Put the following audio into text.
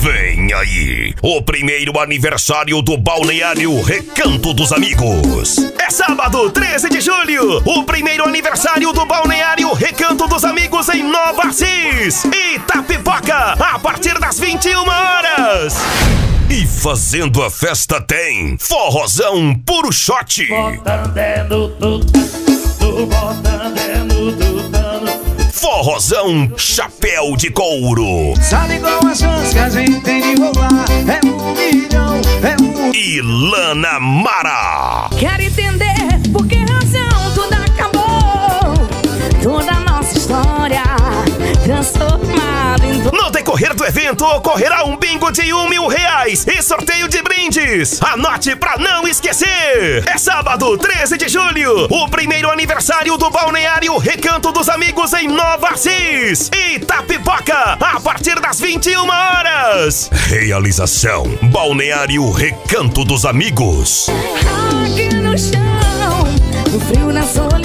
Vem aí, o primeiro aniversário do Balneário Recanto dos Amigos. É sábado, 13 de julho, o primeiro aniversário do Balneário Recanto dos Amigos em Nova Assis, Itapipoca, a partir das 21 horas. E fazendo a festa tem forrozão puro shot. Forrozão chapéu de couro. Sabe qual as chances que a gente tem de rolar? É 1 milhão, é 1. E Lana Mara. Quero entender por que razão tudo acabou. Toda a nossa história transformada em No decorrer do evento ocorrerá um bingo de R$1.000 e sorteio de brindes. Anote pra não esquecer. É sábado, 13 de julho, o primeiro aniversário do Balneário Recanto dos Amigos em Nova Assis, Itapipoca, a partir das 21 horas. Realização Balneário Recanto dos Amigos. aqui no chão, no frio, na solidão.